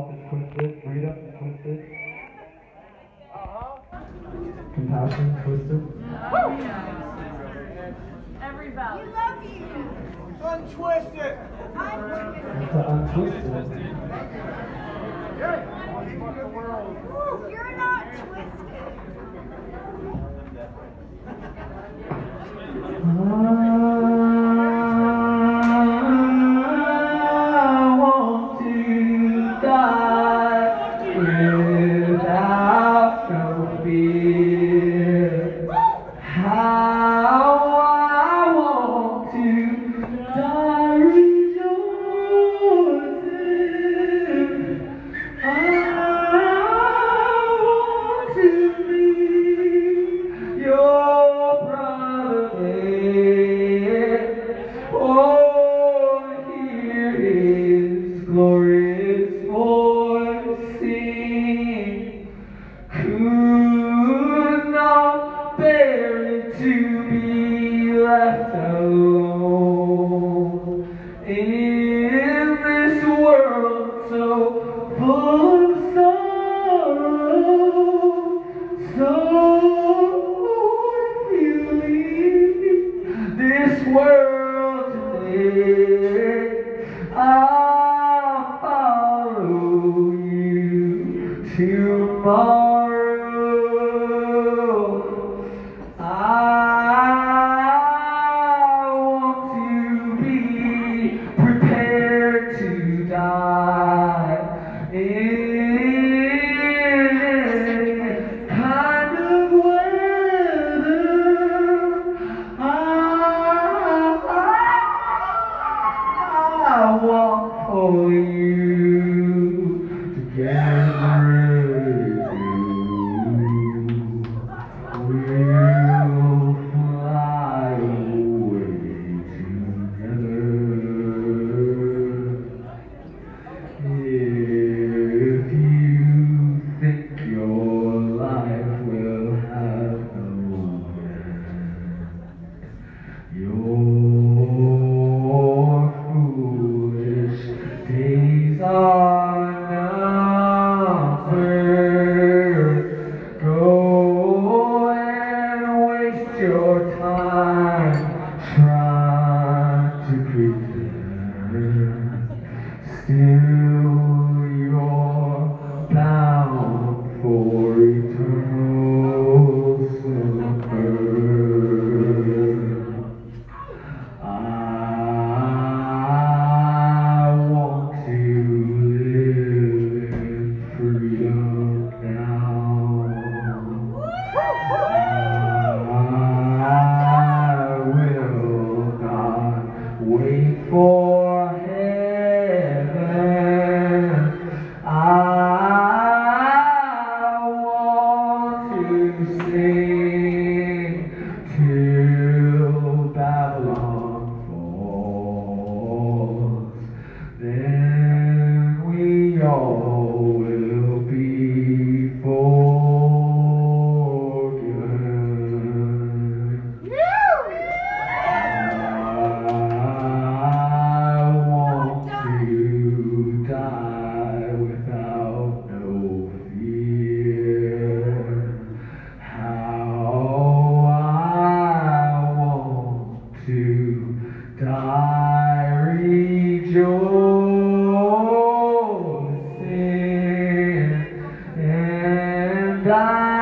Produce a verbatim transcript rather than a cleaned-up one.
is twisted. Freedom is twisted. Compassion is twisted. Every vowel. We love you. Untwisted. And to untwist it. Woo, you're not twisted. I want to die without no fear. How I want to die rejoicing. I want to be your brother. Oh, hear his glorious voice sing. Could not bear it to be left alone in this world so full of sorrow. So if you leave this world today, I'll follow you tomorrow. I want to be prepared to die in any kind of weather. I, I want for you to get ready to. We'll fly away together. If you think your life will have no end, your foolish days are numbered. Go and waste your time trying to pretend. Still, you're bound for eternal summer. I want to live in freedom now. I will not wait for heaven. I want to sing till Babylon falls. Then we all will be forgiven. I want to die without no fear. How I want to die rejoicing, and I